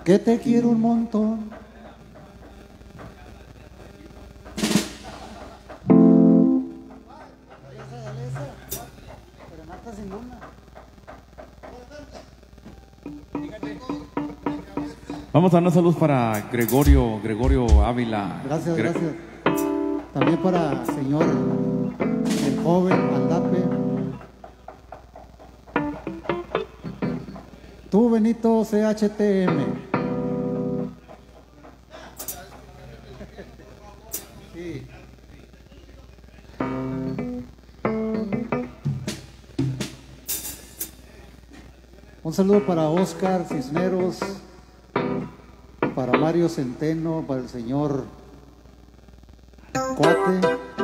que te quiero un montón. Vamos a dar una salud para Gregorio Ávila. Gracias, gracias. También para el señor, el joven Aldape. Tú, Benito CHTM. Sí. Un saludo para Oscar Cisneros, para Mario Centeno, para el señor Cuate,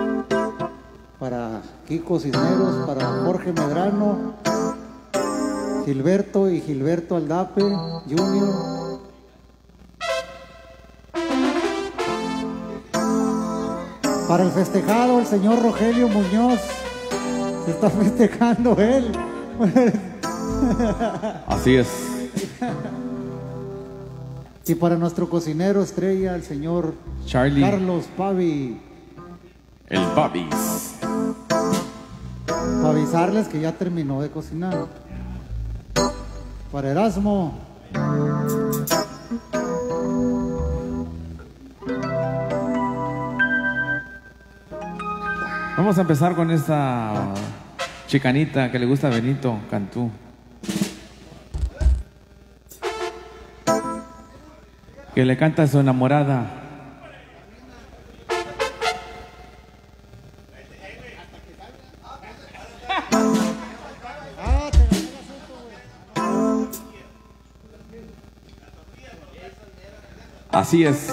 para Kiko Cisneros, para Jorge Medrano, Gilberto y Gilberto Aldape Jr. Para el festejado, el señor Rogelio Muñoz. Se está festejando él. Así es. Y para nuestro cocinero estrella, el señor Charlie. Carlos Pavi. El Babis. Para avisarles que ya terminó de cocinar. Para Erasmo. Vamos a empezar con esta chicanita que le gusta a Benito Cantú. Que le canta a su enamorada. Así es.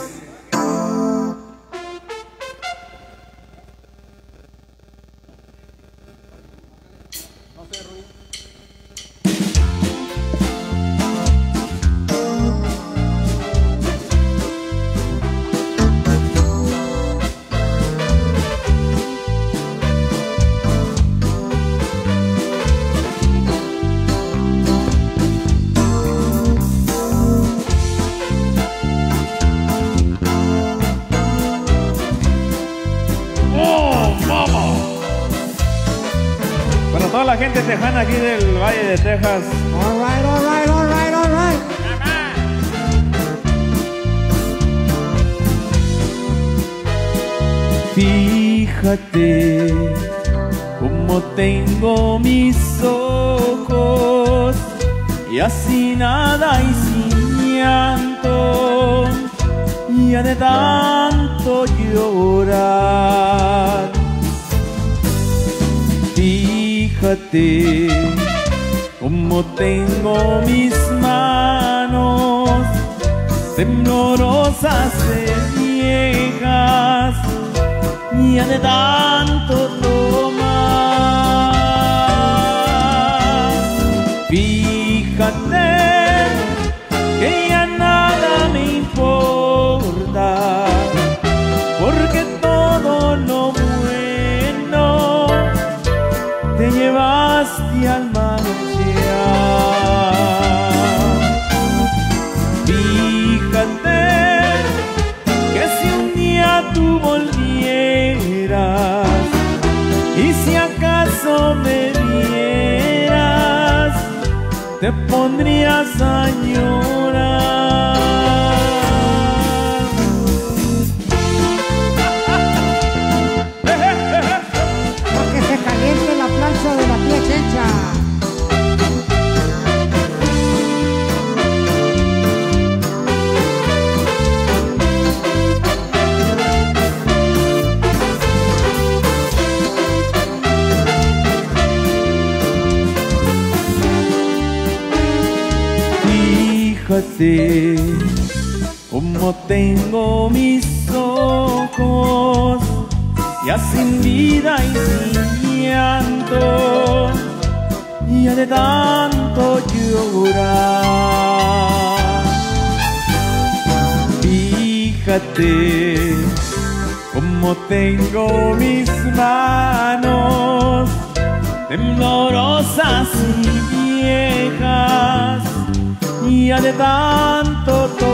La gente tejana aquí del Valle de Texas. All right, all right, all right, all right. Fíjate cómo tengo mis ojos, ya sin nada y sin llanto, ya de tanto llorar. Fíjate cómo tengo mis manos temblorosas de viejas, ya de tanto tomar. Fíjate que ya nada me importa, porque todo lo bueno te llevaste al marchar. Fíjate que si un día tú volvieras y si acaso me vieras, te pondrías a llorar. Porque se caliente la plancha de la tía Chencha. Fíjate cómo tengo mis ojos, ya sin vida y sin llanto, ya de tanto llorar. Fíjate cómo tengo mis manos temblorosas y viejas, ya de tanto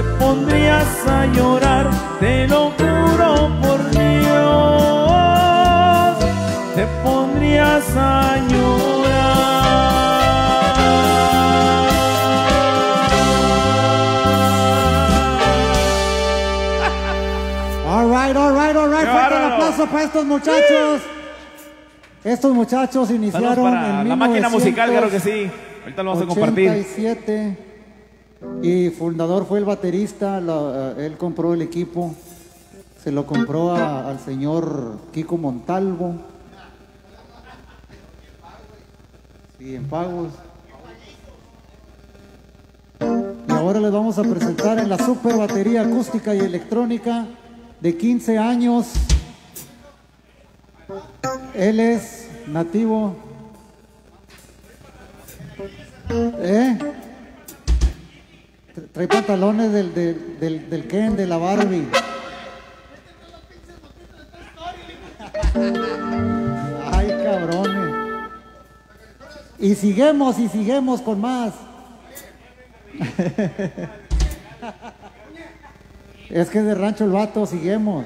te pondrías a llorar, te lo juro por Dios, te pondrías a llorar. All right. Fuerte el aplauso para estos muchachos. Estos muchachos iniciaron para en la máquina musical, claro que sí. Ahorita lo vamos a compartir. 87 y fundador fue el baterista. Él compró el equipo, se lo compró al señor Kiko Montalvo. Sí, en pagos. Y ahora les vamos a presentar en la super batería acústica y electrónica de 15 años. Él es nativo. Trae pantalones del Ken, de la Barbie. Ay, cabrones. Y seguimos con más. Es que de Rancho el Vato, seguimos.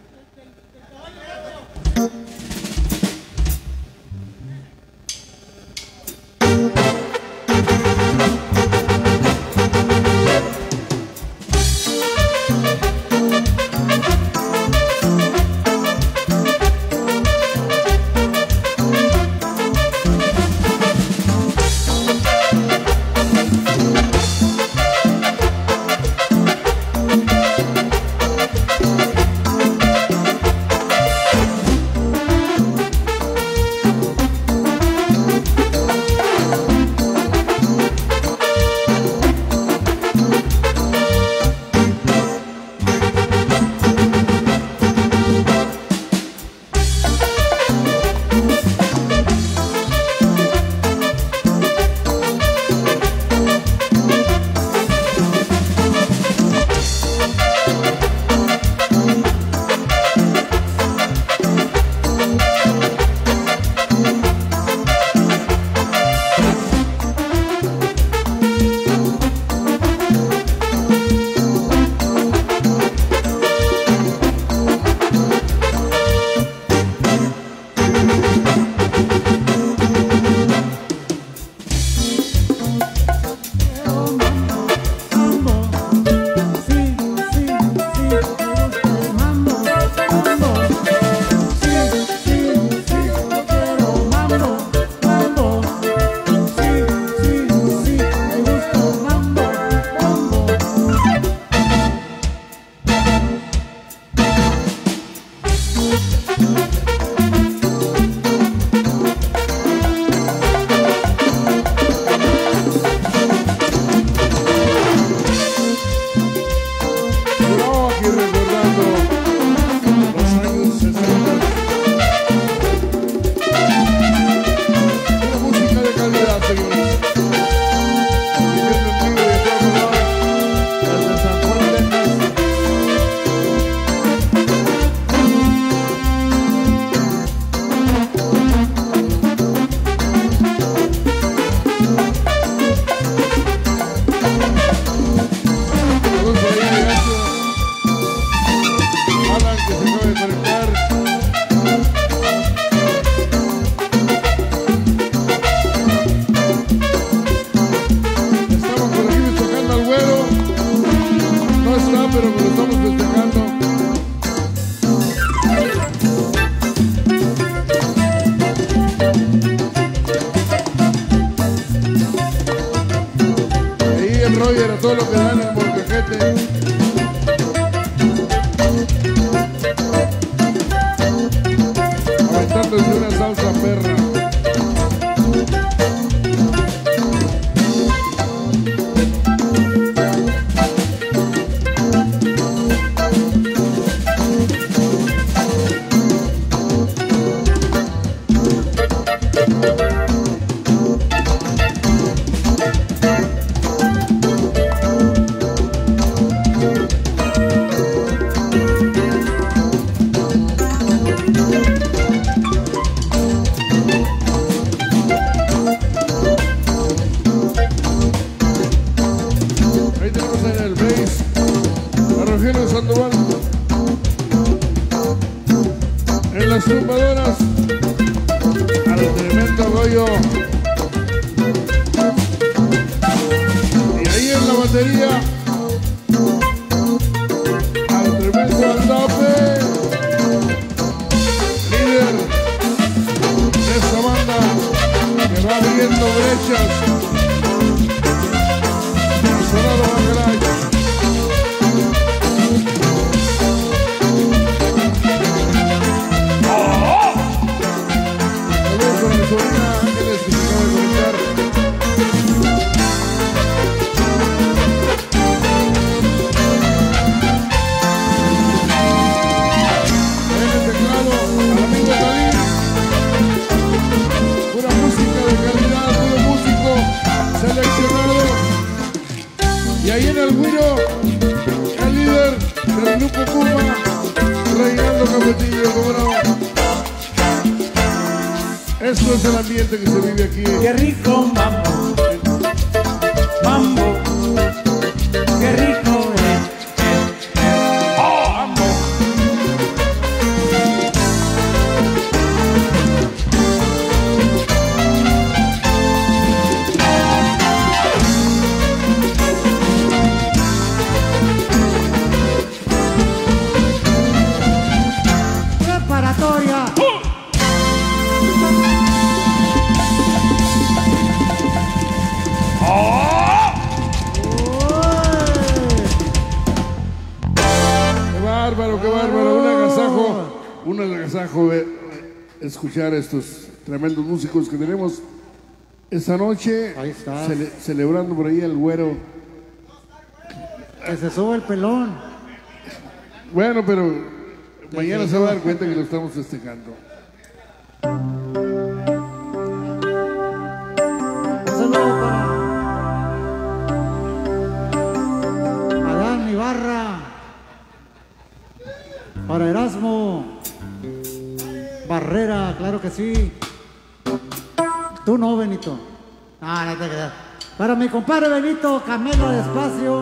Roger, a todo lo que dan en Molcajete. Aventándose una salsa perra. en las tumbadoras, al tremendo Goyo. Y ahí en la batería, al tremendo Aldape, líder de esta banda que va abriendo brechas. Sonado Bacalay. Saludos a mi sobrina Ángeles que se acaba de conectar. En el teclado al amigo David. Pura música de calidad, puro músico seleccionado. Y ahí en el güiro, el líder del grupo Puma, reinando Capetillo, como no. Esto es el ambiente que se vive aquí. Qué rico mambo, mambo, qué rico mambo. Preparatoria. Qué bárbaro, un agasajo escuchar estos tremendos músicos que tenemos esta noche. Ahí está. Celebrando por ahí el güero. Que se sube el pelón. Bueno, pero mañana se va a dar cuenta que lo estamos festejando. Un saludo para Adán Ibarra, para Erasmo Barrera, claro que sí. Tú no, Benito. No te creas. Para mi compadre Benito Camelo Despacio.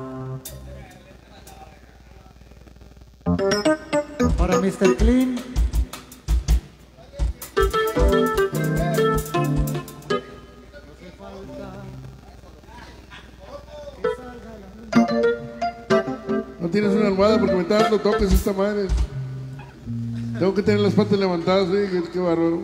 Para Mr. Clean. No tienes una almohada porque me está dando toques esta madre. Tengo que tener las patas levantadas, qué bárbaro.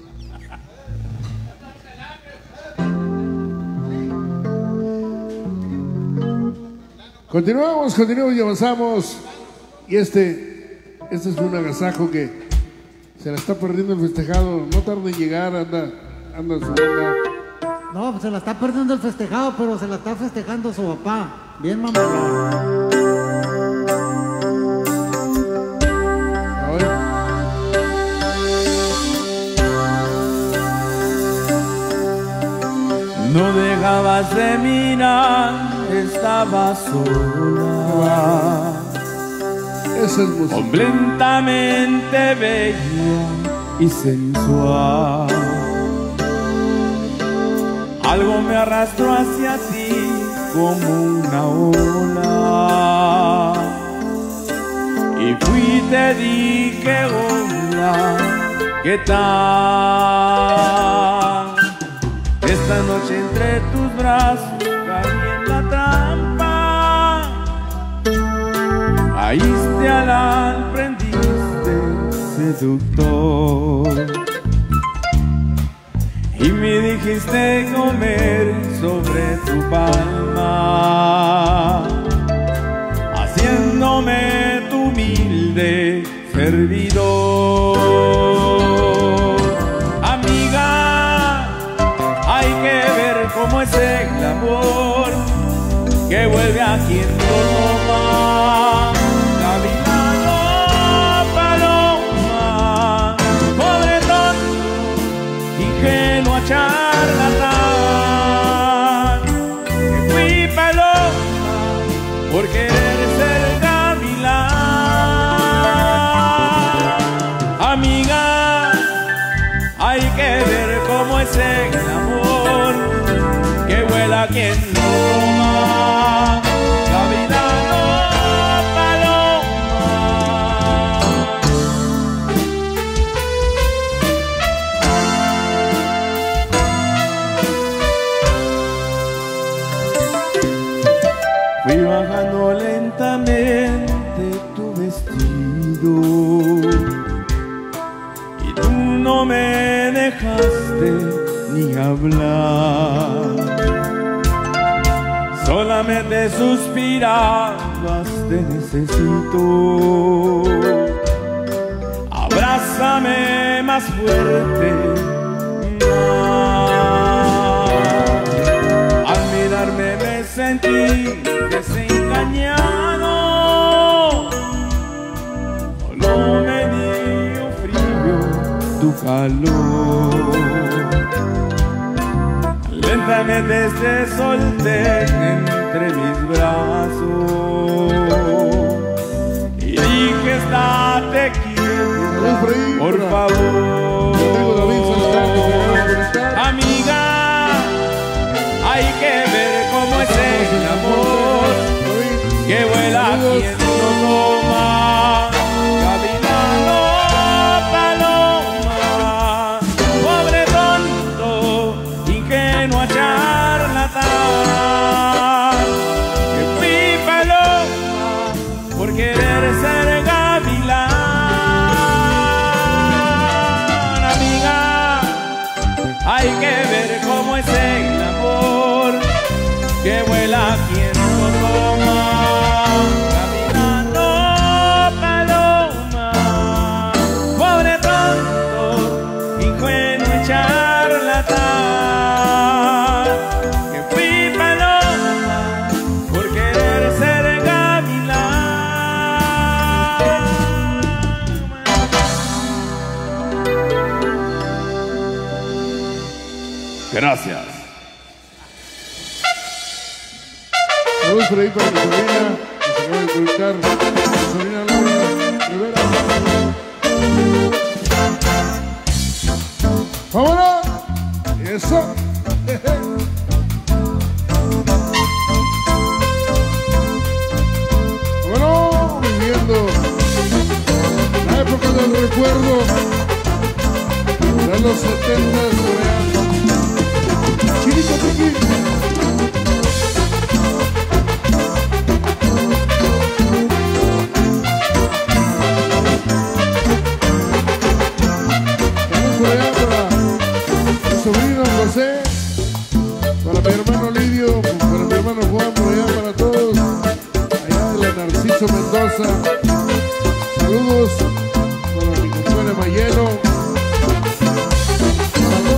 Continuamos y avanzamos. Y este es un agasajo que se la está perdiendo el festejado. No tarda en llegar, anda en su onda. No, pues se la está perdiendo el festejado, pero se la está festejando su papá. Bien mamalón. No dejabas de mirar, estaba sola. Esa es música. Completamente bella y sensual. Algo me arrastró hacia ti como una ola. Y fui y te dije, hola, ¿qué tal? Esta noche entre tus brazos caí en la trampa. Caíste al aprendiste seductor. Y me dijiste comer sobre tu palma, haciéndome tu humilde servidor. Amiga, hay que ver cómo es el amor que vuelve a quien lo toma. Gavilano, paloma, pobretón, ingenuo a charlatán, que fui paloma por querer ser gavilán. Amiga, hay que ver cómo es el amor que vuela quien no toma. Gavilano, paloma. querido, y tú no me dejaste ni hablar. Solamente suspirabas, te necesito. Abrázame más fuerte. Al mirarme me sentí desengañado. Solo me dio frío tu calor. Lentamente te solté entre mis brazos y dije, estate quieta, por favor. Amiga, hay que ver cómo es el amor que vuela quien no toma. Gavilano, paloma, pobre tonto, ingenuo charlatán, que fui paloma por querer ser gavilán. Amiga, hay que ver cómo es el amor que vuela quien no toma. Gavilano, paloma, pobre tonto, ingenuo y charlatán, que fui paloma por querer ser gavilán. Gracias. Saludos por ahí para mi sobrina, que se acaba de inculcar, mi sobrina Laura Rivera. ¡Vámonos! ¡Eso! ¡Vámonos! Viviendo la época del recuerdo de los 70s. Chiquito, chiquito. Sobrino José, para mi hermano Lidio, para mi hermano Juan, por allá para todos, allá de la Narciso Mendoza. Saludos para mi compadre Mayelo, para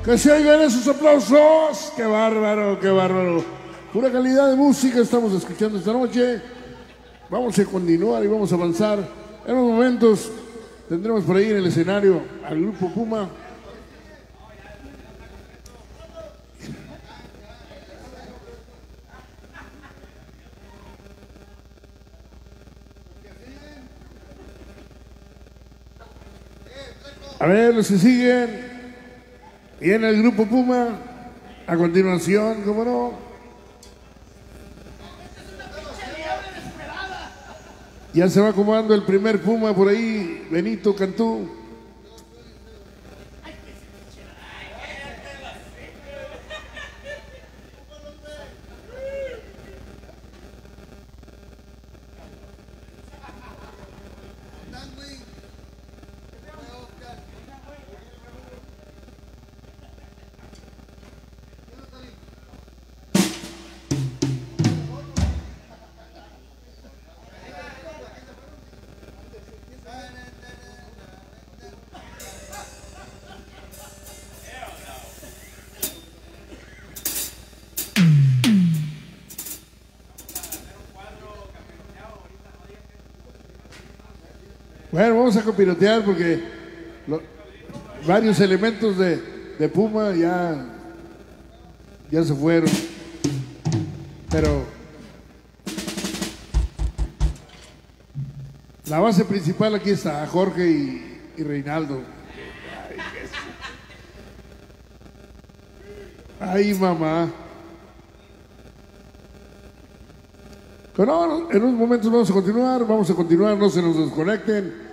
Que se oigan esos aplausos. ¡Qué bárbaro, qué bárbaro! Pura calidad de música estamos escuchando esta noche. Vamos a continuar y vamos a avanzar. En unos momentos tendremos por ahí en el escenario al Grupo Puma. A ver, los que siguen. Y en el Grupo Puma, a continuación, ¿cómo no? Ya se va acomodando el primer Puma por ahí, Benito Cantú. Bueno, vamos a copilotear porque varios elementos de Puma ya se fueron. Pero la base principal aquí está Jorge y Reinaldo. Ay, mamá. Pero en unos momentos vamos a continuar, no se nos desconecten.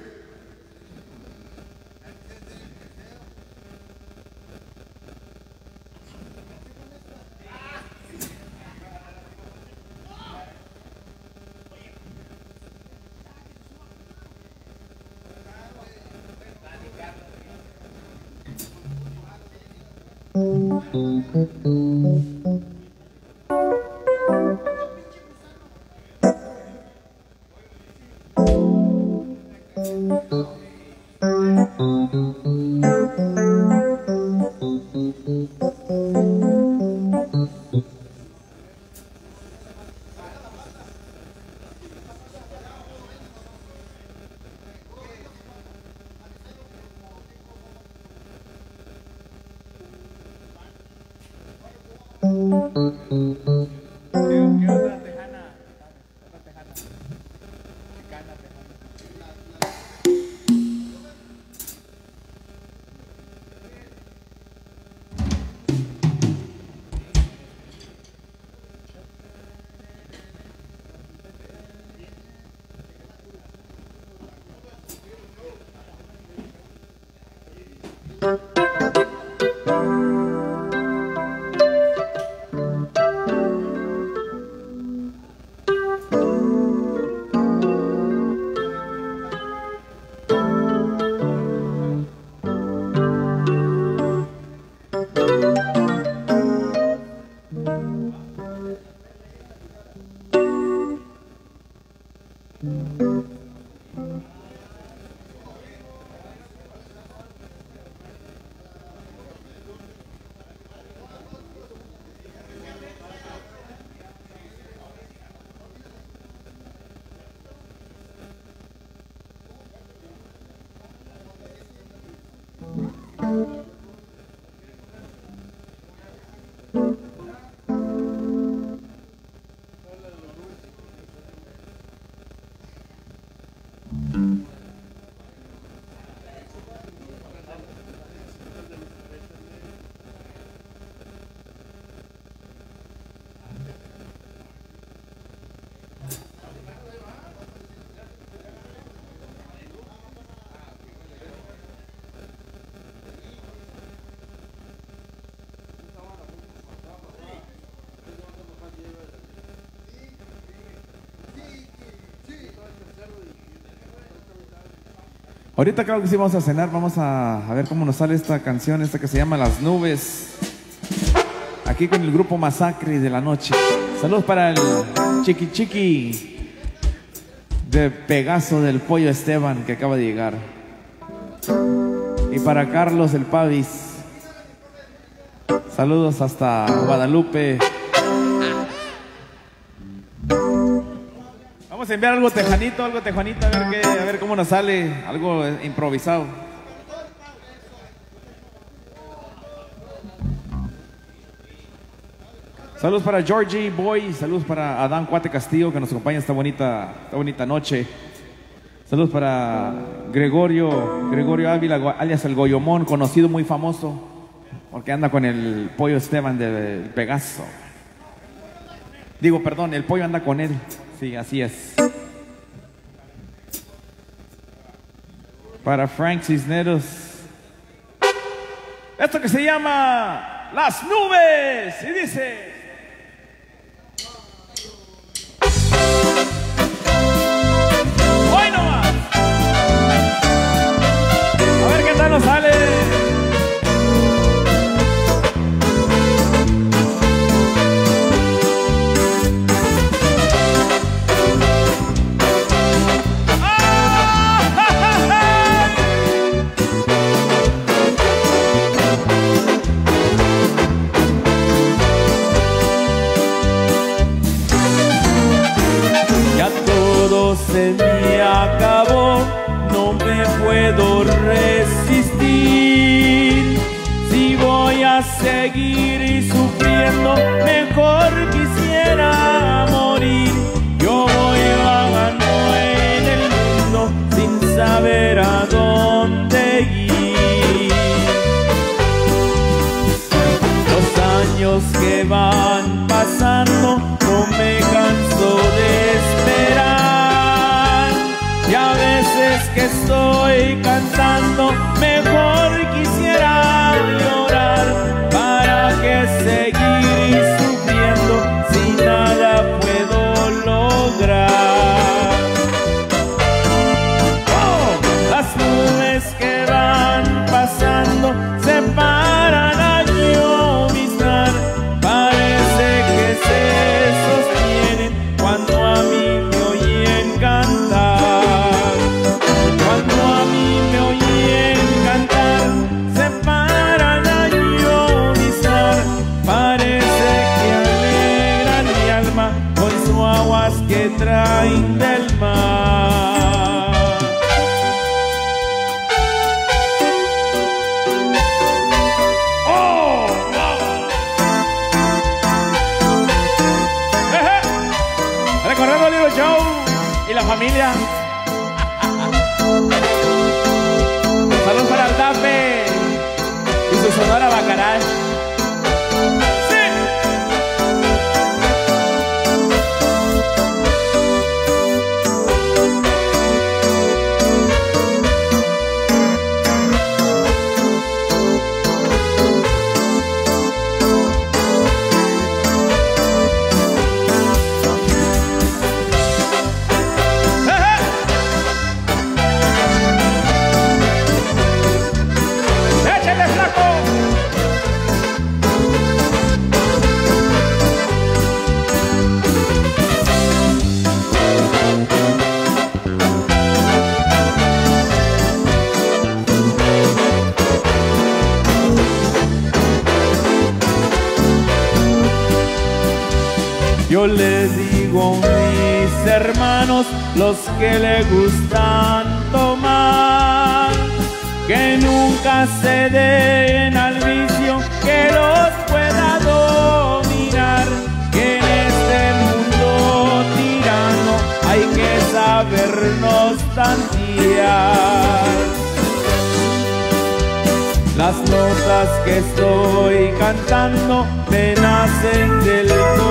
Ahorita claro que sí vamos a cenar, vamos a ver cómo nos sale esta canción, esta que se llama Las Nubes. Aquí con el grupo Masacre de la Noche. Saludos para el Chiqui Chiqui de Pegaso del Pollo Esteban que acaba de llegar. Y para Carlos el Pavis. Saludos hasta Guadalupe. Vamos a enviar algo tejanito, a ver cómo nos sale, algo improvisado. Saludos para Georgie Boy, saludos para Adán Cuate Castillo que nos acompaña esta bonita noche. Saludos para Gregorio Ávila, alias el Goyomón, conocido, muy famoso, porque anda con el Pollo Esteban del Pegaso. Digo, perdón, el Pollo anda con él. Sí, así es. Para Frank Cisneros, esto que se llama Las Nubes, y dice... Nos sale. Ya todo se me acabó, no me puedo resistir. Si voy a seguir sufriendo, mejor quisiera morir. Yo voy vagando en el mundo sin saber a dónde ir. Los años que van pasando, no me canso de esperar. Y a veces que estoy cantando, mejor quisiera llorar. ¿Para qué seguir sufriendo si nada puedo lograr? Oh, las nubes que van pasando se paran a lloviznar. Parece que se sostienen cuando a mí me oyen cantar. Cuando a mí me oyen cantar, se paran a lloviznar. Parece que alegran mi alma con sus aguas que traen del mar. ¡Oh! ¡Wow! Recorriendo Little Joe y la familia. Saludos para el Tape y su sonora Bacaral. ¡Sí! ¡Échale, flaco! Yo le digo a mis hermanos, los que le gustan tomar, que nunca se den al vicio que los pueda dominar. Que en este mundo tirano hay que sabernos tantear. Las notas que estoy cantando me nacen del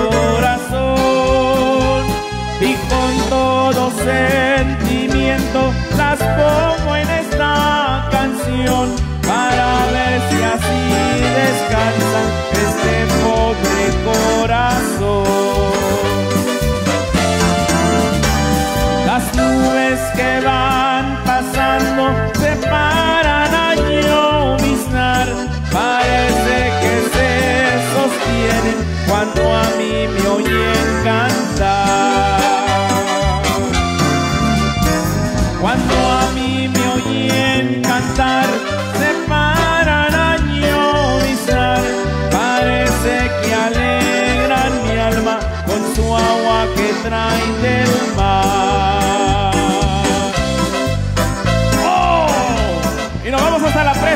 corazón y con todo sentimiento las pongo en esta canción para ver si así descansa este pobre corazón. Las nubes que van pasando se paran a lloviznar. Parece que se sostienen cuando a mí me oyen cantar. Cuando a mí me oyen cantar, se paran a lloviznar.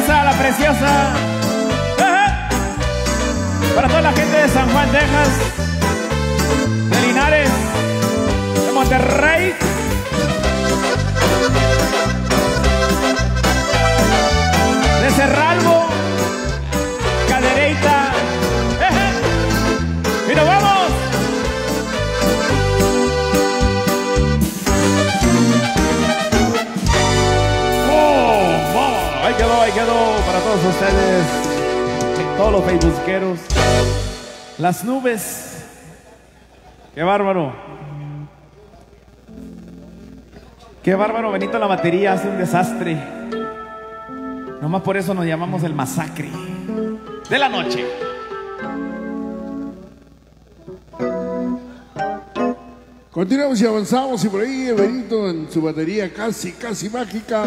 preciosa, la preciosa. Para toda la gente de San Juan, Texas, de Linares, de Monterrey. De Cerralbo, Cadereyta. ¡Y nos vamos! Ahí quedó para todos ustedes, todos los facebookeros. Las Nubes. ¡Qué bárbaro! ¡Qué bárbaro! Benito la batería hace un desastre. Nomás por eso nos llamamos el Masacre de la Noche. Continuamos y avanzamos, y por ahí Benito en su batería casi mágica.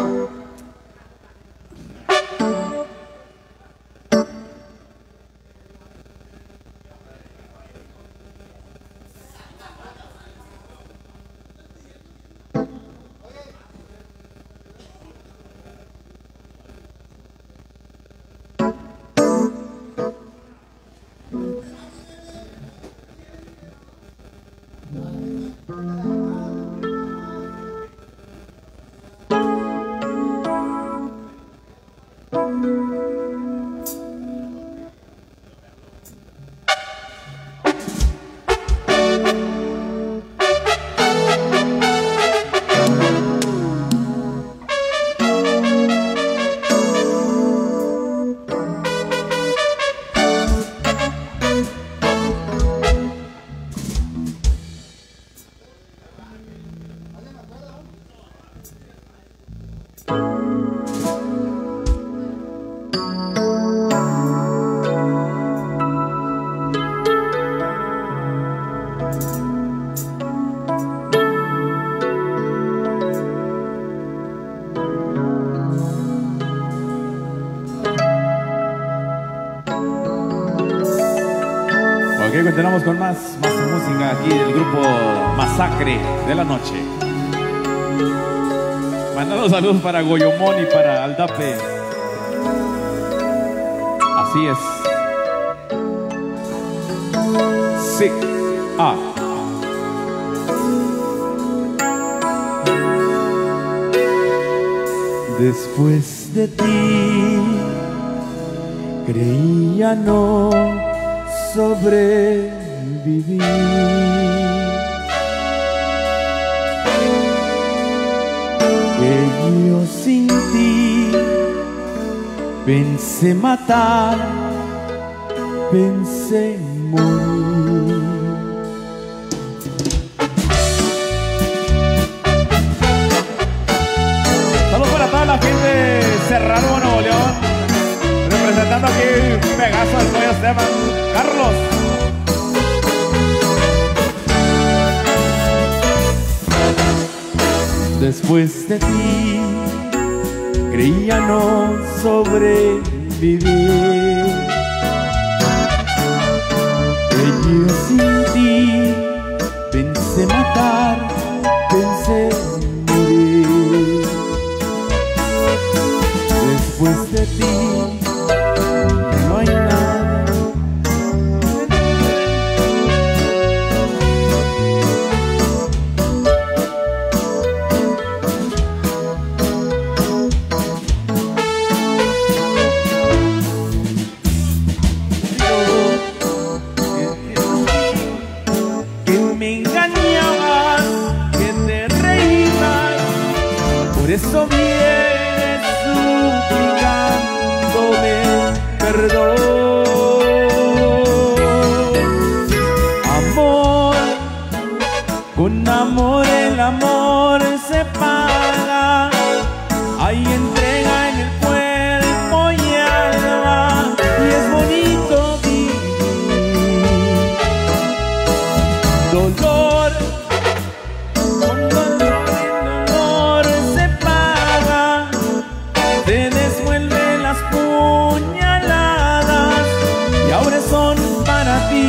Continuamos con más música aquí del grupo Masacre de la Noche. Mandando saludos para Goyomón y para Aldape. Así es. Sí. Ah. Después de ti creía no sobrevivir. Que yo sin ti pensé matar, pensé morir. Saludos para toda la gente de Cerralbo, Nuevo León. Representando aquí Pegaso del Pollo Esteban, Carlos. Después de ti creía no sobrevivir. Que yo sin ti pensé matar, pensé morir. Después de ti no hay nada. Que me engañabas, que te reías, por eso vienes suplicándome perdón. Amor, con amor el amor se paga. Hay entrega en el cuerpo y alma, y es bonito vivir. Dolor, con dolor el dolor se paga. Te devuelve las puñaladas y ahora son para ti.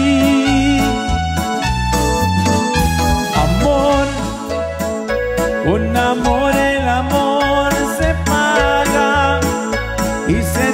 Amor, con amor el amor se paga y se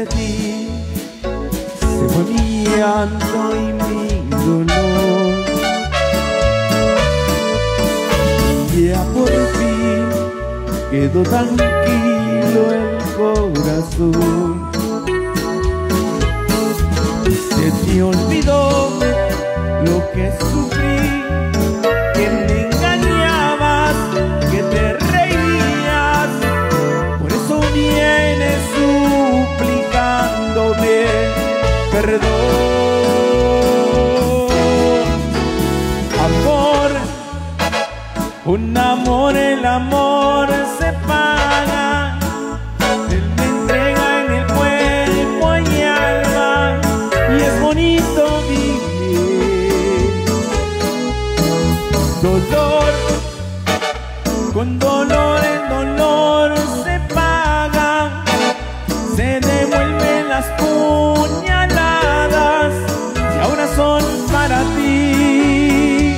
de ti se fue mi llanto y mi dolor. Y ya por fin quedó tranquilo el corazón. Se te olvidó lo que sufrí, que me engañabas, que te reías. Por eso vienes suplicándome perdón. Amor, un amor, el amor se paga. Él me entrega en el cuerpo y alma, y es bonito vivir. Dolor, con dolor el dolor se paga. Se devuelven las puñaladas y ahora son para ti.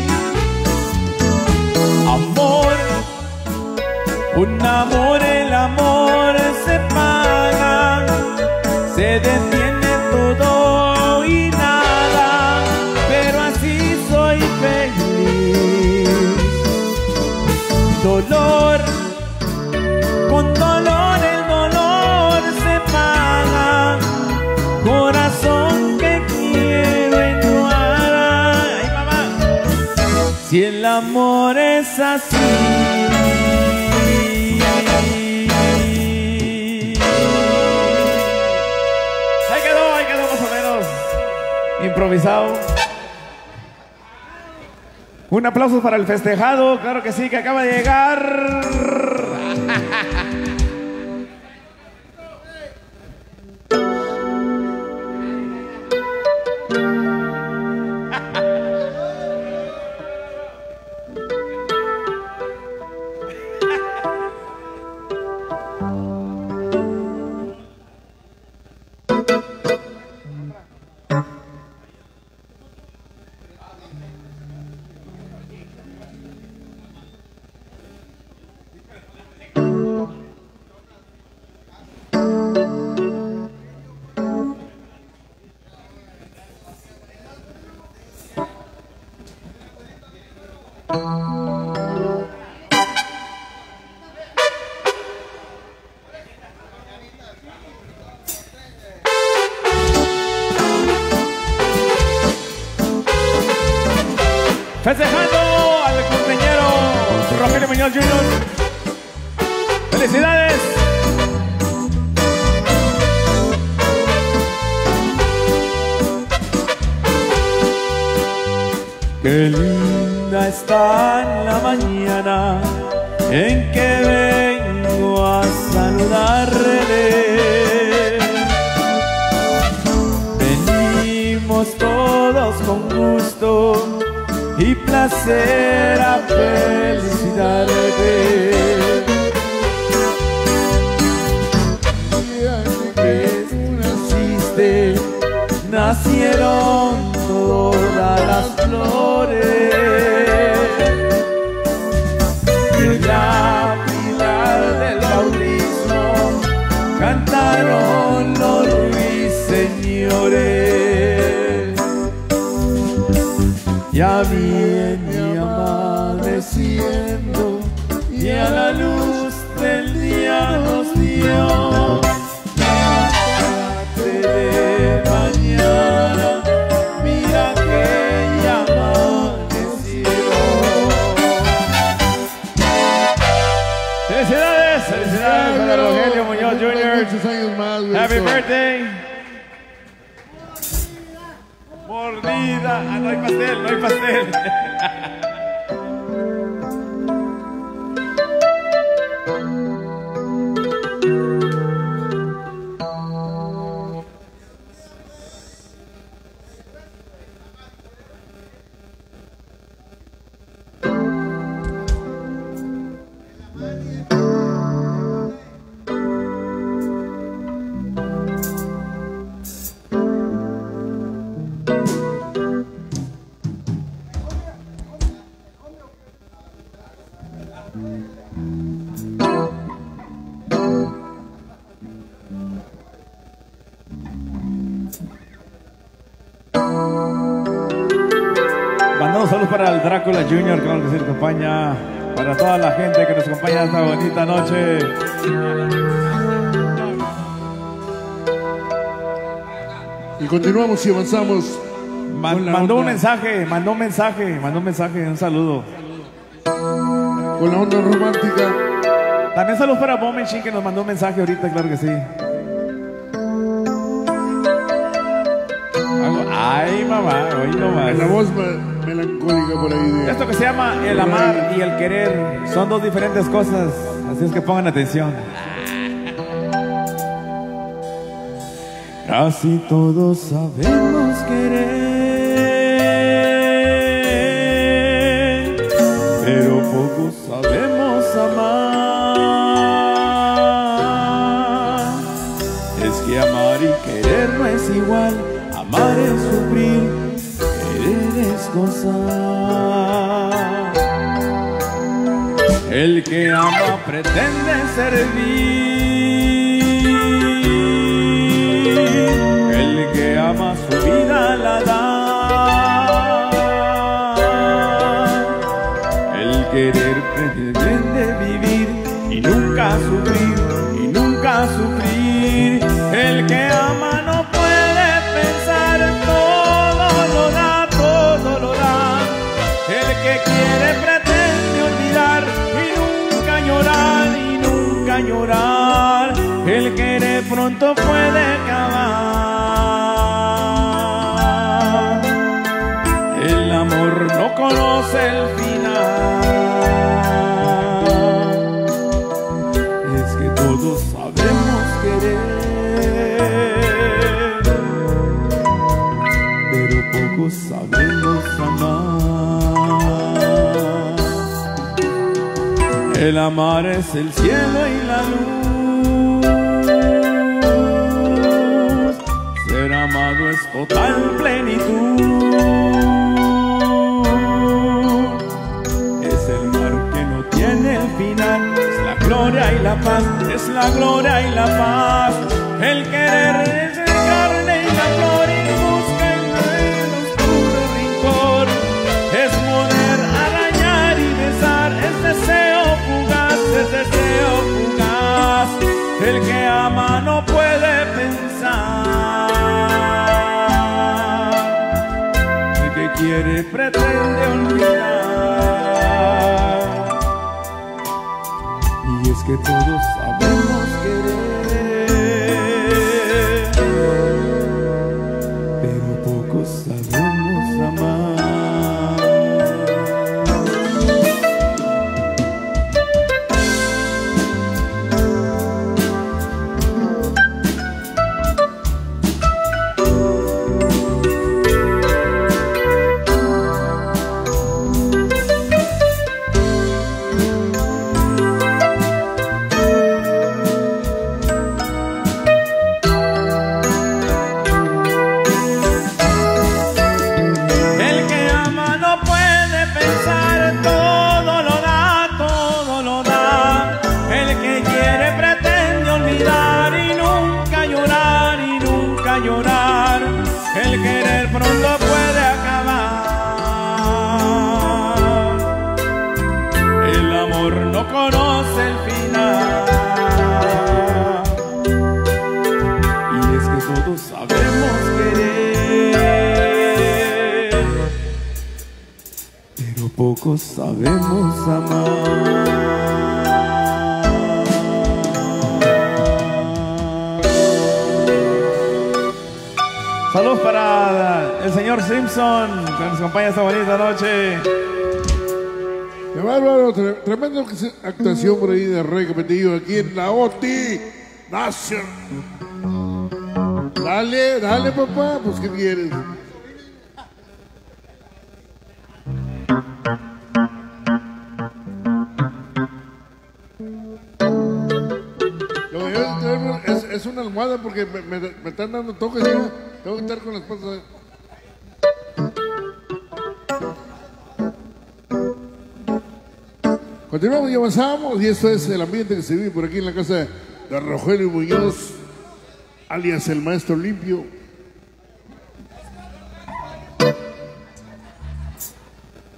Amor, un amor, el amor se paga. Se detiene todo y nada, pero así soy feliz. Dolor, con dolor el dolor se paga. Corazón que quiero enjuagar. Ay, mamá. Si el amor es así. Ahí quedó más o menos improvisado. Un aplauso para el festejado, claro que sí, que acaba de llegar. Festejando al compañero Rogelio Muñoz Jr. ¡Felicidades! Qué linda está la mañana en que vengo a saludarle. Venimos todos con gusto y placer a felicitarte. Que tú naciste, nacieron todas las flores. Y en la pilar del bautismo cantaron los ruiseñores. Ya viene amaneciendo y a la luz del día nos dio. Levántate de mañana, mira que ya amaneció. Felicidades, felicidades para Rogelio Muñoz Jr. Muchos años más, güey. Happy birthday. Mordida. Ah, no hay pastel, no hay pastel. Saludos para el Drácula Junior, claro que sí, nos acompaña. Para toda la gente que nos acompaña esta bonita noche. Y continuamos y avanzamos. Mandó un mensaje, un saludo. Con la onda romántica. También saludos para Bomenchin que nos mandó un mensaje ahorita, claro que sí. Ay, mamá, hoy no más. En la voz melancólica por ahí. Esto que se llama el amar y el querer son dos diferentes cosas, así es que pongan atención. Casi todos sabemos querer, pero pocos sabemos amar. Es que amar y querer no es igual, amar es sufrir, querer es gozar. El que ama pretende servir, el que ama su vida la da. El querer pretende vivir y nunca sufrir, y nunca sufrir. El que ama no puede pensar, todo lo da, todo lo da. El que quiere pretende olvidar y nunca llorar, y nunca llorar. El querer pronto puede acabar. El amor no conoce el final. Es que todos sabemos querer, pero pocos sabemos amar. El amar es el cielo y la luz. Ser amado es total plenitud. Es el mar que no tiene final. Es la gloria y la paz. Es la gloria y la paz. El querer es el carne y la flor y busca en el oscuro rincón. Es poder arañar y besar. Es deseo fugaz, es deseo fugaz. El que ama no puede pensar. El que quiere pretende olvidar. Y es que todos sabemos querer, pero pocos sabemos amar. Pocos sabemos amar. Saludos para el señor Simpson, que nos acompaña esta bonita noche. ¡Qué bárbaro! Tremenda actuación por ahí de Rey Capetillo aquí en la OTI Nation. Dale, dale, papá, pues ¿qué quieres? Es una almohada porque me están dando toques, ¿no? Tengo que estar con las patas. Continuamos y avanzamos, y esto es el ambiente que se vive por aquí en la casa de Rogelio Muñoz, alias el Maestro Limpio.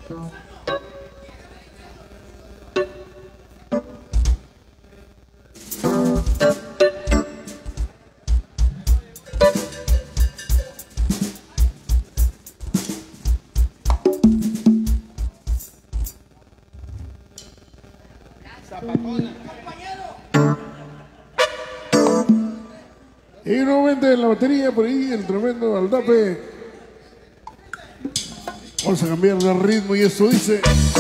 Y nuevamente en la batería, por ahí, el tremendo Aldape. Vamos a cambiar de ritmo y eso dice...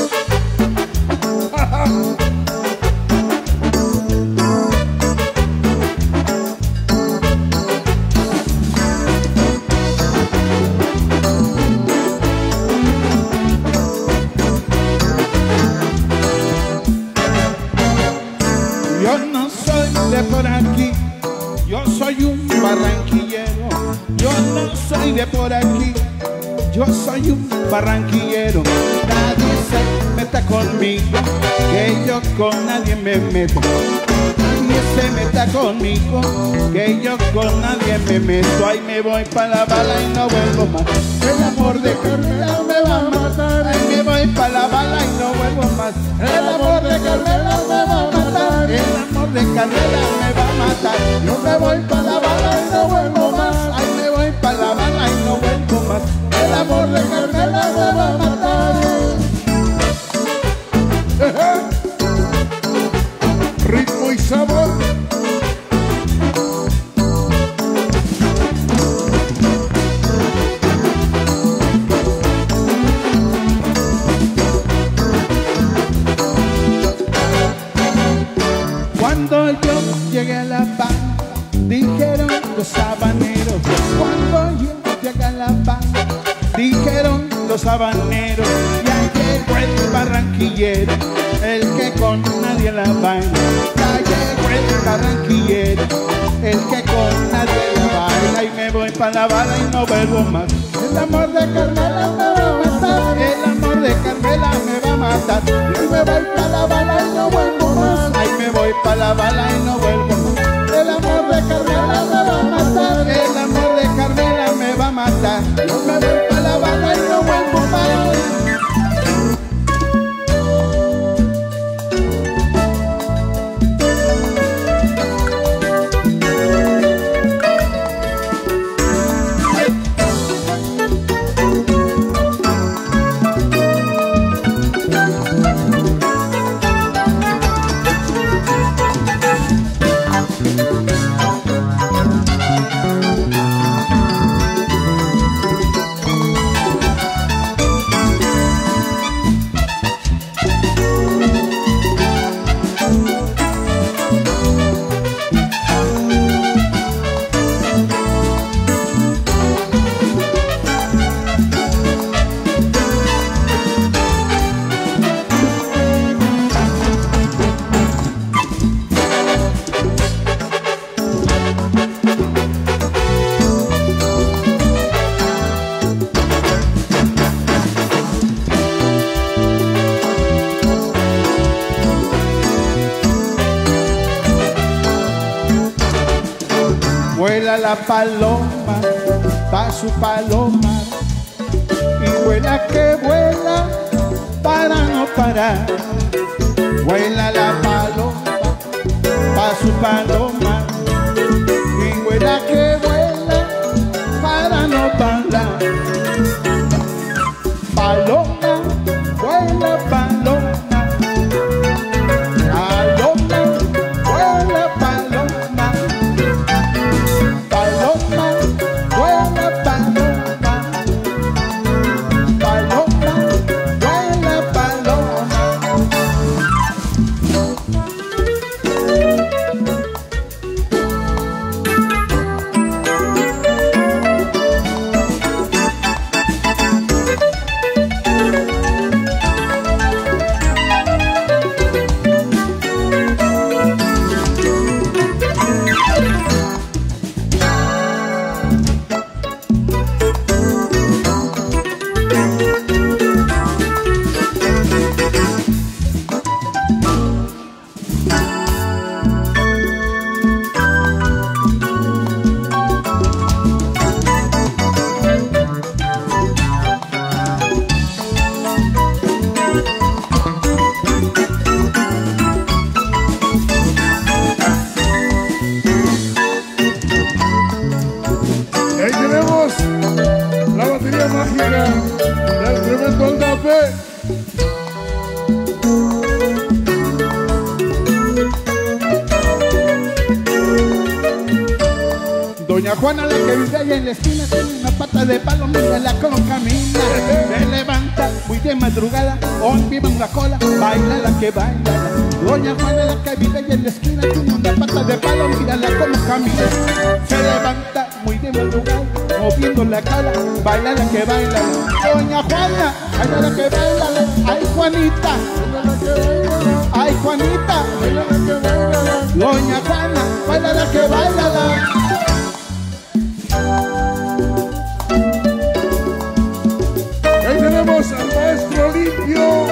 Yo no soy de por aquí, yo soy un barranquillero. Yo no soy de por aquí, yo soy un barranquillero. Nadie se meta conmigo, que yo con nadie me meto. Nadie se meta conmigo, que yo con nadie me meto. Ahí me voy pa' la bala y no vuelvo más. El amor de Carmela me va a matar. Ahí me voy pa' la bala y no vuelvo más. El amor de Carmela me va a matar. El amor de Carmela me va a matar. Yo me voy pa' la bala y no vuelvo más. Ahí me voy pa' la bala y no vuelvo más. El amor de Carmela me va a matar. Ritmo y sabor. Cuando yo llegué a La Paz, dijeron los habaneros. Cuando yo llegué a La Paz, dijeron los habaneros. Ya llegó el barranquillero, el que con nadie la baila. Ya llegó el barranquillero, el que con nadie la baila. Y me voy pa' la bala y no vuelvo más. El amor de Carmela me va a matar. El amor de Carmela me va a matar. Y me voy pa' la bala y no vuelvo más. Ahí me voy pa' la bala y no vuelvo más. El amor de Carmela me va a matar. El amor de Carmela me va a matar. Yo me voy pa' la bala y no vuelvo más. Vuela la paloma pa' su paloma y vuela que vuela para no parar. Vuela la paloma pa' su paloma y vuela que vuela para no parar. Paloma, vuela paloma. Ahí tenemos la batería mágica del tremendo Aldape. Doña Juana, la que vive allá en la esquina, tiene una pata de palo, mírala cómo camina. Se levanta muy de madrugada, hoy vive una cola, baila la que baila. Doña Juana, la que vive allá en la esquina, tiene una pata de palo, mírala cómo camina. Se levanta muy de madrugada, moviendo la cola, baila la que baila. Doña Juana, baila la que baila. Ay, Juanita, baila la que baila. Ay, Juanita, baila la que baila. Doña Juana, baila la que baila. Ahí tenemos al maestro Limpio.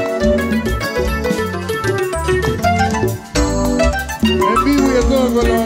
En vivo y a todo color.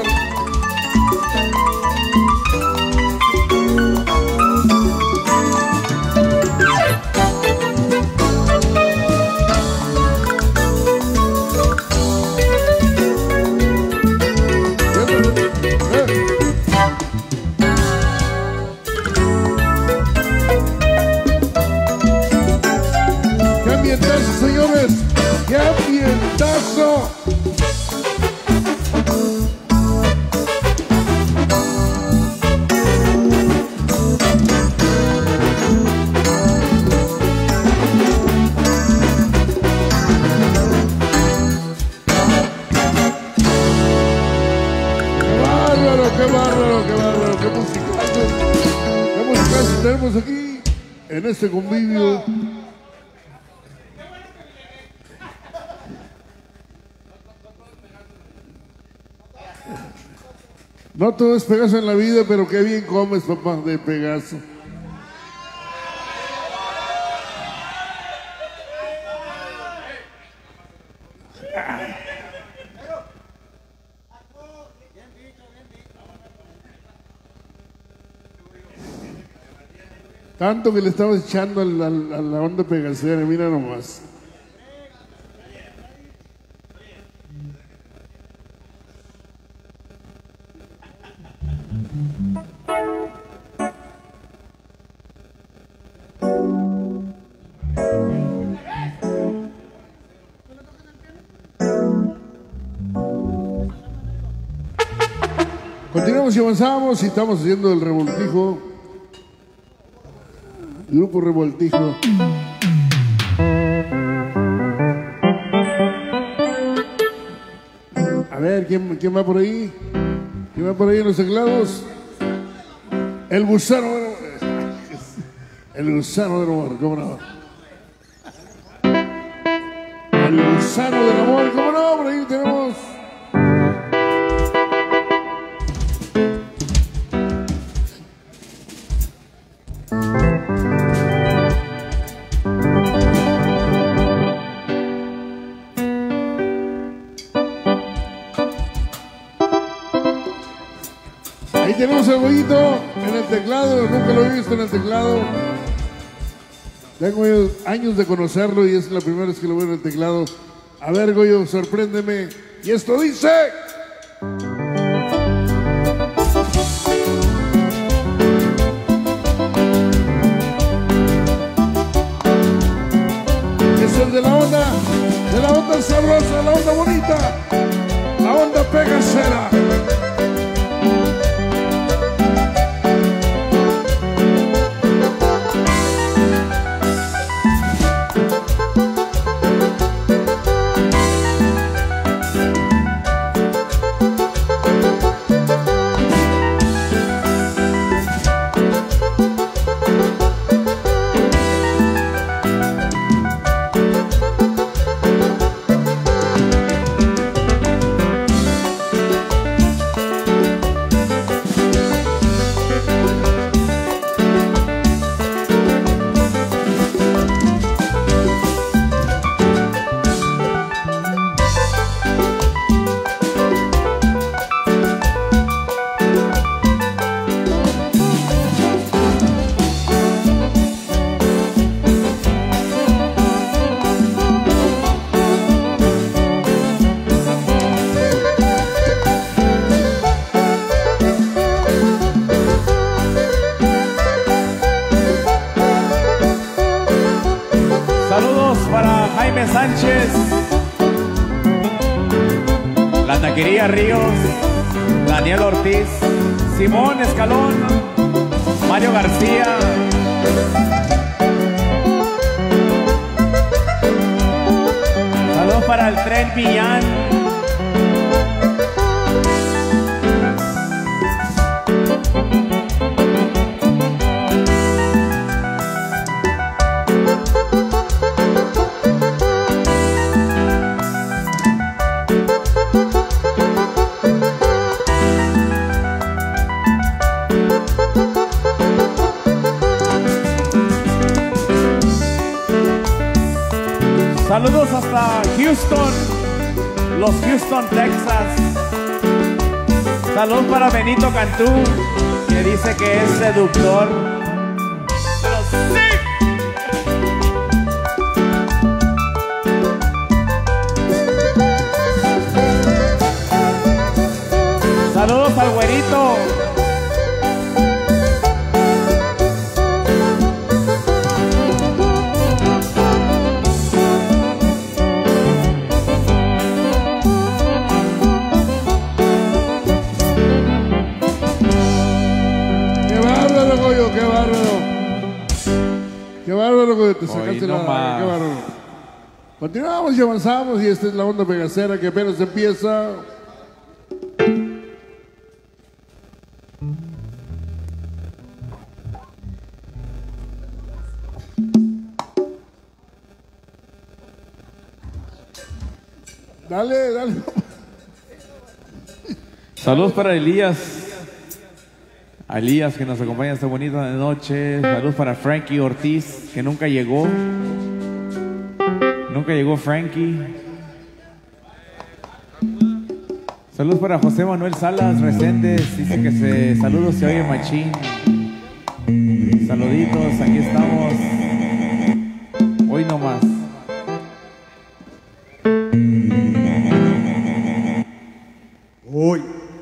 Señores, ¡qué ambientazo! ¡Qué bárbaro, qué bárbaro! ¡Qué musicazos tenemos aquí en este convivio! No todo es Pegaso en la vida, pero qué bien comes, papá, de Pegaso. Tanto que le estabas echando a la onda pegasera, mira nomás. Continuamos y avanzamos y estamos haciendo el revoltijo. El grupo Revoltijo. A ver, ¿quién va por ahí? ¿Quién va por ahí en los teclados? El gusano. El gusano del amor, ¿cómo no? El gusano del amor, ¿cómo no? Por ahí tenemos. Ahí tenemos el Goyito en el teclado, nunca lo he visto en el teclado. Tengo años de conocerlo y es la primera vez que lo veo en el teclado. A ver, Goyo, sorpréndeme. Y esto dice... Es el de la onda sabrosa, la onda bonita, la onda pegasera. Sánchez, la Taquería Ríos, Daniel Ortiz, Simón Escalón, Mario García, saludos para el Tren Millán. Saludos hasta Houston, los Houston, Texas. Saludos para Benito Cantú, que dice que es seductor. Pero sí. Saludos al güerito. Qué bárbaro que te sacaste la... Qué bárbaro. Continuamos y avanzamos y esta es la onda pegacera que apenas empieza. Dale, dale. Saludos para Elías. A Elías, que nos acompaña esta bonita noche. Saludos para Frankie Ortiz, que nunca llegó. Nunca llegó Frankie. Saludos para José Manuel Salas Reséndez. Dice que saludos, se oye machín. Saluditos, aquí estamos. Hoy nomás. Hoy.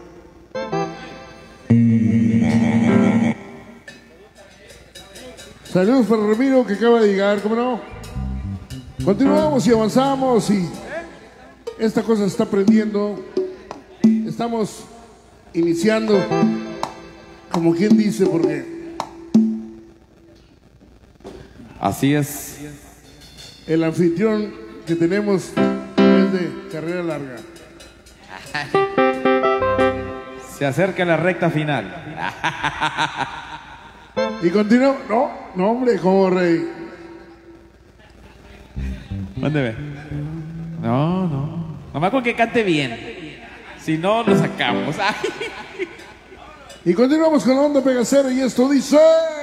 Saludos para Ramiro, que acaba de llegar, ¿cómo no? Continuamos y avanzamos y esta cosa se está prendiendo. Estamos iniciando, como quien dice, porque así es. El anfitrión que tenemos es de carrera larga. Se acerca la recta final. Y continuamos. No, hombre, como rey. Mándeme. No. Nomás con que cante bien. Si no, lo sacamos. Y continuamos con la onda pegacera y esto dice...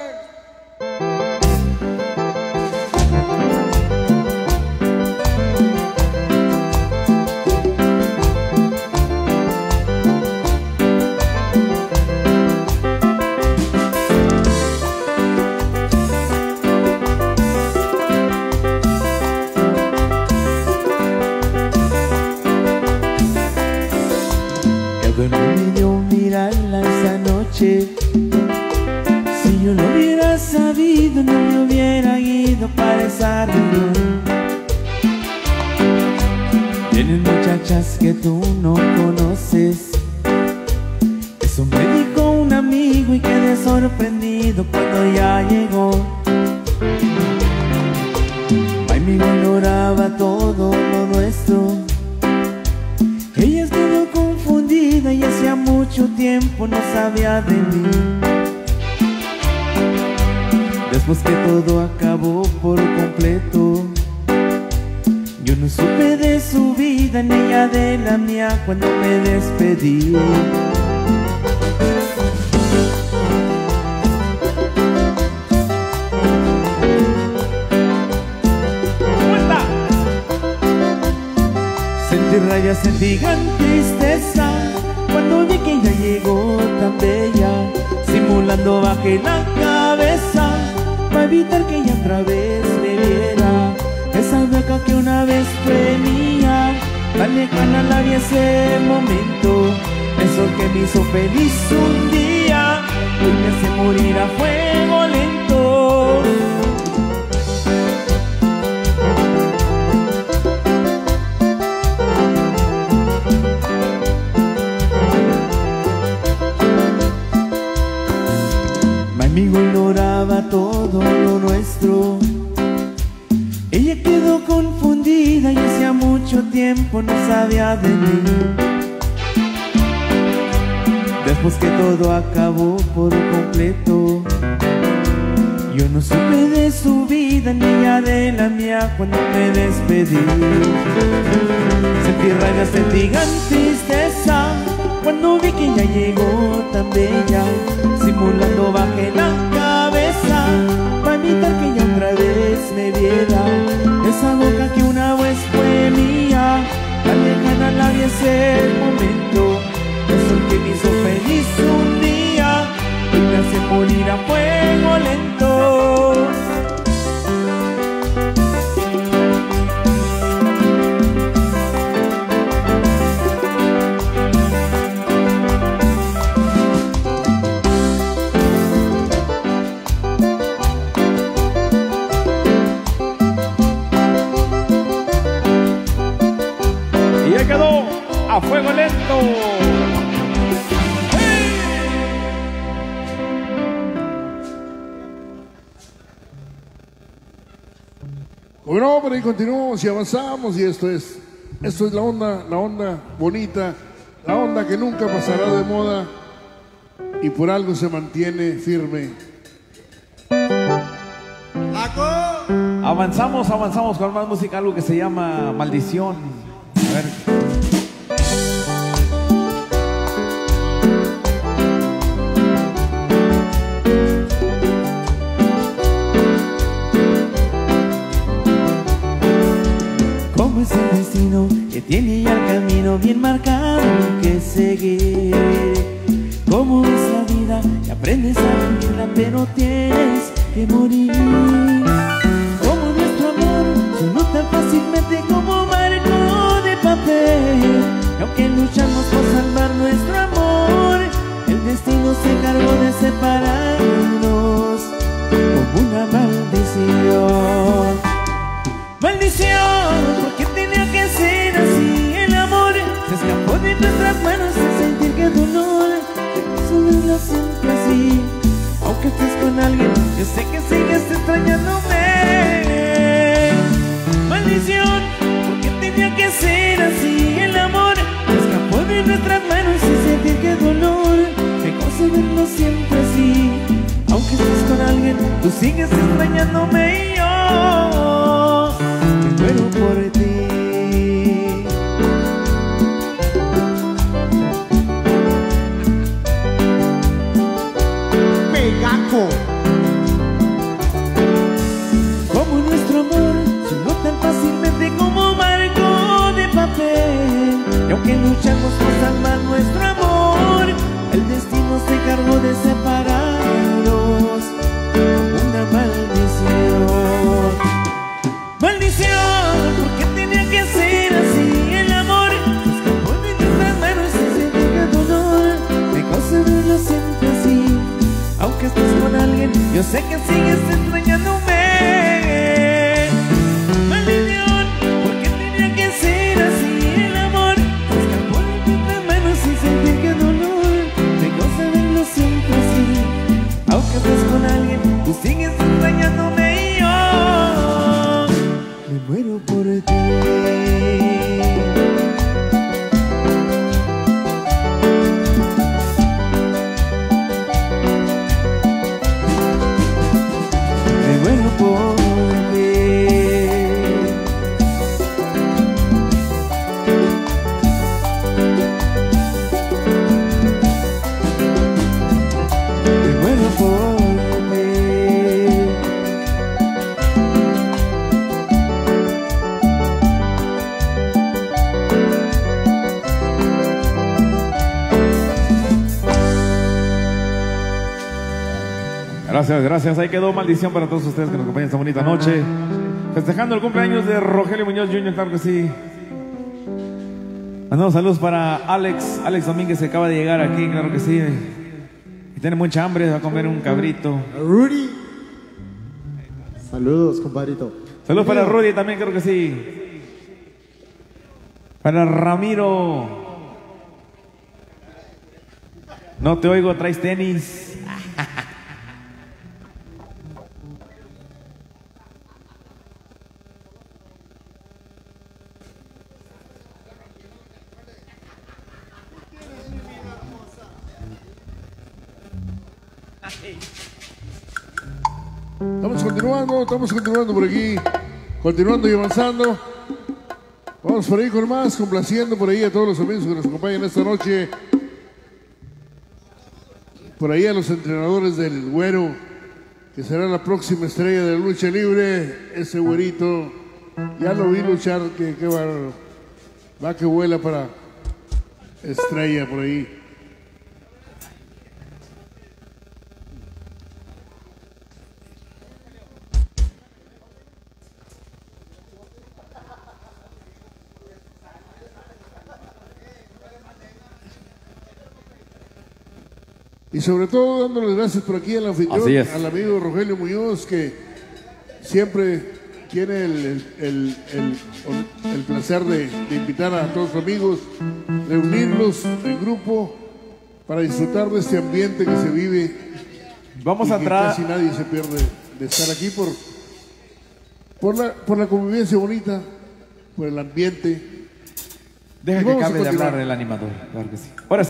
Si yo lo hubiera sabido, no me hubiera ido para esa reunión. Tienen muchachas que tú no conoces. Eso me dijo un amigo y quedé sorprendido cuando ya llegó. Ay, mi valoraba todo lo nuestro. Ella estuvo confundida y hacía mucho tiempo no sabía de mí. Después que todo acabó por completo, yo no supe de su vida ni ella de la mía cuando me despedí. Sentí rayas, sentí gran tristeza cuando vi que ella llegó tan bella. Simulando bajé la cabeza para evitar que ella otra vez me viera. Esa beca que una vez fue mía, tan lejana la vi ese momento. Eso que me hizo feliz un día, hoy me hace morir a fuego lento. amigo ignoraba todo lo nuestro. Ella quedó confundida y hacía mucho tiempo no sabía de mí. Después que todo acabó por completo, yo no supe de su vida ni ella de la mía cuando me despedí. Sentí rabia, sentí gran tristeza cuando vi que ella llegó tan bella. Simulando bajé la cabeza para evitar que ella otra vez me viera. Esa boca que una vez fue mía, tan lejana la vi ese momento. El sol que me hizo feliz un día y me hace morir a fuego lento. A fuego lento. Bueno, pero ahí continuamos y avanzamos y esto es la onda bonita, la onda que nunca pasará de moda y por algo se mantiene firme. Avanzamos con más música, algo que se llama Maldición. A ver. Es el destino que tiene ya el camino bien marcado que seguir. Como es la vida y aprendes a vivirla, pero tienes que morir. Como nuestro amor se nota fácilmente como marco de papel. Y aunque luchamos por salvar nuestro amor, el destino se encargó de separarnos como una maldición. Maldición, porque tenía que ser así. El amor se escapó de nuestras manos sin sentir que dolor. Subirlo siempre así. Aunque estés con alguien, yo sé que sigues extrañándome. Maldición, porque tenía que ser así. El amor se escapó de nuestras manos sin sentir que dolor. Dejó subirlo siempre así. Aunque estés con alguien, tú sigues extrañándome y yo muero por ti. Pegaco. Como nuestro amor se nota tan fácilmente como marco de papel. Y aunque luchamos por salvar nuestro amor, el destino se encargó de separarnos como una maldición. Maldición, porque tenía que ser así. El amor se escapó de nuestras manos sin sentir que dolor. Dejó subirlo siempre así. Aunque estés con alguien, yo sé que sigues extrañándome. Maldición, porque tenía que ser así. El amor se escapó de nuestras manos sin sentir que dolor. Dejó subirlo siempre así. Aunque estés con alguien, tú sigues extrañándome y yo me muero por ti. Me muero por ti. Me muero por ti. Gracias. Ahí quedó Maldición para todos ustedes que nos acompañan esta bonita noche. Festejando el cumpleaños de Rogelio Muñoz Jr., claro que sí. Mandamos saludos para Alex Domínguez, que acaba de llegar aquí, claro que sí. Y tiene mucha hambre, va a comer un cabrito. Rudy. Saludos, compadrito. Saludos para Rudy también, creo que sí. Para Ramiro. No te oigo, traes tenis. Estamos continuando por aquí, continuando y avanzando. Vamos por ahí con más, complaciendo por ahí a todos los amigos que nos acompañan esta noche. Por ahí a los entrenadores del Güero, que será la próxima estrella de la lucha libre. Ese güerito, ya lo vi luchar, que va que vuela para estrella por ahí. Y sobre todo dándoles gracias por aquí al anfitrión, al amigo Rogelio Muñoz, que siempre tiene el placer de invitar a todos los amigos, reunirlos en grupo para disfrutar de este ambiente que se vive. Vamos atrás. Casi nadie se pierde de estar aquí por la convivencia bonita, por el ambiente. Deja que acabe de hablar el animador, claro que sí. Ahora sí.